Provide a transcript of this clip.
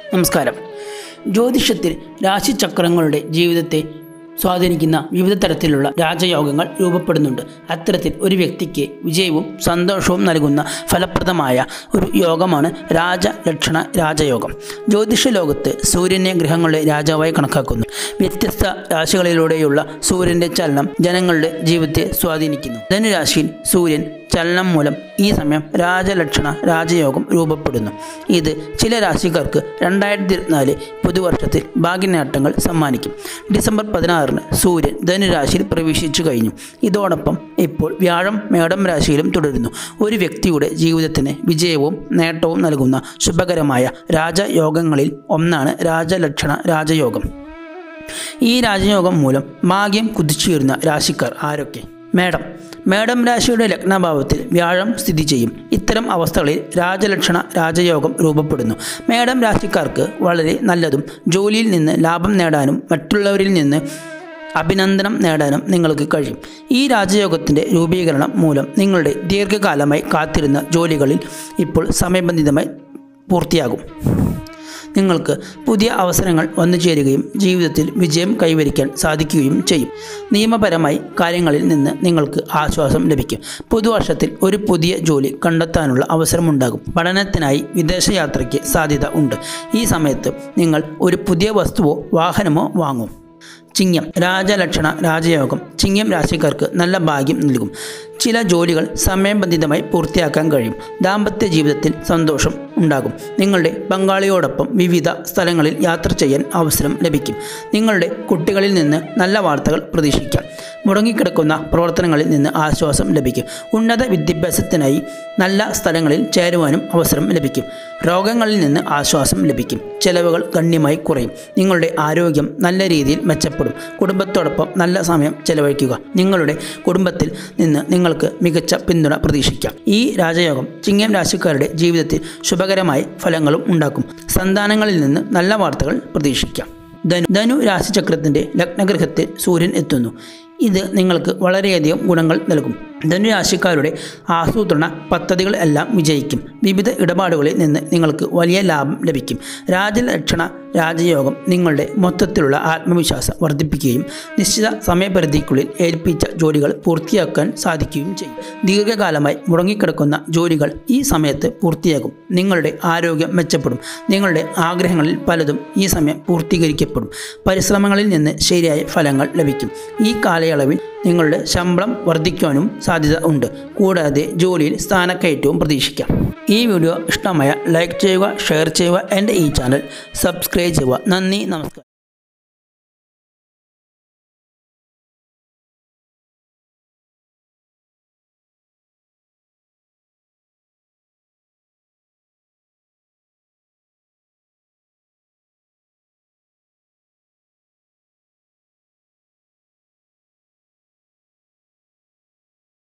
നമസ്കാരം. ജ്യോതിഷത്തിൽ രാശിചക്രങ്ങളുടെ ജീവിതത്തെ സ്വാധീനിക്കുന്ന വിവിധ തരത്തിലുള്ള രാജയോഗങ്ങൾ രൂപപ്പെടുന്നുണ്ട്. അത്തരത്തിൽ ഒരു വ്യക്തിക്ക് വിജയവും സന്തോഷവും നൽകുന്ന ഫലപ്രദമായ ഒരു യോഗമാണ് രാജലക്ഷണ രാജയോഗം. ജ്യോതിഷ ലോകത്ത് സൂര്യനെ ഗ്രഹങ്ങളുടെ രാജാവായി കണക്കാക്കുന്നു. വ്യത്യസ്ത രാശികളിലൂടെയുള്ള സൂര്യൻ്റെ ചലനം ജനങ്ങളുടെ ജീവിതത്തെ സ്വാധീനിക്കുന്നു. ധനുരാശിയിൽ സൂര്യൻ ചലനം മൂലം ഈ സമയം രാജലക്ഷണ രാജയോഗം രൂപപ്പെടുന്നു. ഇത് ചില രാശിക്കാർക്ക് 2024 പുതുവർഷത്തിൽ ഭാഗ്യനേട്ടങ്ങൾ സമ്മാനിക്കും. ഡിസംബർ 16 സൂര്യൻ ധനുരാശിയിൽ പ്രവേശിച്ചു കഴിഞ്ഞു. ഇതോടൊപ്പം ഇപ്പോൾ വ്യാഴം മേടം രാശിയിലും തുടരുന്നു. ഒരു വ്യക്തിയുടെ ജീവിതത്തിന് വിജയവും നേട്ടവും നൽകുന്ന ശുഭകരമായ രാജയോഗങ്ങളിൽ ഒന്നാണ് രാജലക്ഷണ രാജയോഗം. ഈ രാജയോഗം മൂലം ഭാഗ്യം കുതിച്ചുയരുന്ന രാശിക്കാർ ആരൊക്കെ? മേടം രാശിയുടെ ലഗ്നഭാവത്തിൽ വ്യാഴം സ്ഥിതി ചെയ്യും. ഇത്തരം അവസ്ഥകളിൽ രാജലക്ഷണ രാജയോഗം രൂപപ്പെടുന്നു. മേടം രാശിക്കാർക്ക് വളരെ നല്ലതും ജോലിയിൽ നിന്ന് ലാഭം നേടാനും മറ്റുള്ളവരിൽ നിന്ന് അഭിനന്ദനം നേടാനും നിങ്ങൾക്ക് കഴിയും. ഈ രാജയോഗത്തിൻ്റെ രൂപീകരണം മൂലം നിങ്ങളുടെ ദീർഘകാലമായി കാത്തിരുന്ന ജോലികളിൽ ഇപ്പോൾ സമയബന്ധിതമായി പൂർത്തിയാകും. നിങ്ങൾക്ക് പുതിയ അവസരങ്ങൾ വന്നു ചേരുകയും ജീവിതത്തിൽ വിജയം കൈവരിക്കാൻ സാധിക്കുകയും ചെയ്യും. നിയമപരമായി കാര്യങ്ങളിൽ നിന്ന് നിങ്ങൾക്ക് ആശ്വാസം ലഭിക്കും. പുതുവർഷത്തിൽ ഒരു പുതിയ ജോലി കണ്ടെത്താനുള്ള അവസരമുണ്ടാകും. പഠനത്തിനായി വിദേശയാത്രയ്ക്ക് സാധ്യത ഉണ്ട്. ഈ സമയത്ത് നിങ്ങൾ ഒരു പുതിയ വസ്തുവോ വാഹനമോ വാങ്ങും. ചിങ്ങം രാജലക്ഷണ രാജയോഗം ചിങ്ങം രാശിക്കാർക്ക് നല്ല ഭാഗ്യം നൽകും. ചില ജോലികൾ സമയബന്ധിതമായി പൂർത്തിയാക്കാൻ കഴിയും. ദാമ്പത്യ ജീവിതത്തിൽ സന്തോഷം ഉണ്ടാകും. നിങ്ങളുടെ പങ്കാളിയോടൊപ്പം വിവിധ സ്ഥലങ്ങളിൽ യാത്ര ചെയ്യാൻ അവസരം ലഭിക്കും. നിങ്ങളുടെ കുട്ടികളിൽ നിന്ന് നല്ല വാർത്തകൾ പ്രതീക്ഷിക്കാം. മുടങ്ങിക്കിടക്കുന്ന പ്രവർത്തനങ്ങളിൽ നിന്ന് ആശ്വാസം ലഭിക്കും. ഉന്നത വിദ്യാഭ്യാസത്തിനായി നല്ല സ്ഥലങ്ങളിൽ ചേരുവാനും അവസരം ലഭിക്കും. രോഗങ്ങളിൽ നിന്ന് ആശ്വാസം ലഭിക്കും. ചെലവുകൾ ഗണ്യമായി കുറയും. നിങ്ങളുടെ ആരോഗ്യം നല്ല രീതിയിൽ മെച്ചപ്പെടും. കുടുംബത്തോടൊപ്പം നല്ല സമയം ചെലവഴിക്കുക. നിങ്ങളുടെ കുടുംബത്തിൽ നിന്ന് നിങ്ങൾക്ക് മികച്ച പിന്തുണ പ്രതീക്ഷിക്കാം. ഈ രാജയോഗം ചിങ്ങം രാശിക്കാരുടെ ജീവിതത്തിൽ ശുഭകരമായ ഫലങ്ങളും ഉണ്ടാക്കും. സന്താനങ്ങളിൽ നിന്ന് നല്ല വാർത്തകൾ പ്രതീക്ഷിക്കാം. ധനു രാശിചക്രത്തിൻ്റെ ലഗ്നഗ്രഹത്തിൽ സൂര്യൻ എത്തുന്നു. ഇത് നിങ്ങൾക്ക് വളരെയധികം ഗുണങ്ങൾ നൽകും. ധനുരാശിക്കാരുടെ ആസൂത്രണ പദ്ധതികൾ എല്ലാം വിജയിക്കും. വിവിധ ഇടപാടുകളിൽ നിന്ന് നിങ്ങൾക്ക് വലിയ ലാഭം ലഭിക്കും. രാജലക്ഷണ രാജയോഗം നിങ്ങളുടെ മൊത്തത്തിലുള്ള ആത്മവിശ്വാസം വർദ്ധിപ്പിക്കുകയും നിശ്ചിത സമയപരിധിക്കുള്ളിൽ ഏൽപ്പിച്ച ജോലികൾ പൂർത്തിയാക്കാൻ സാധിക്കുകയും ചെയ്യും. ദീർഘകാലമായി മുടങ്ങിക്കിടക്കുന്ന ജോലികൾ ഈ സമയത്ത് പൂർത്തിയാകും. നിങ്ങളുടെ ആരോഗ്യം മെച്ചപ്പെടും. നിങ്ങളുടെ ആഗ്രഹങ്ങളിൽ പലതും ഈ സമയം പൂർത്തീകരിക്കപ്പെടും. പരിശ്രമങ്ങളിൽ നിന്ന് ശരിയായ ഫലങ്ങൾ ലഭിക്കും. ഈ കാലയളവിൽ നിങ്ങളുടെ ശമ്പളം വർദ്ധിക്കാനും സാധ്യത ഉണ്ട്. കൂടാതെ ജോലിയിൽ സ്ഥാനക്കയറ്റവും പ്രതീക്ഷിക്കാം. ഈ വീഡിയോ ഇഷ്ടമായ ലൈക്ക് ചെയ്യുക, ഷെയർ ചെയ്യുക. എൻ്റെ ഈ ചാനൽ സബ്സ്ക്രൈബ് ചെയ്യുക. നന്ദി, നമസ്കാരം.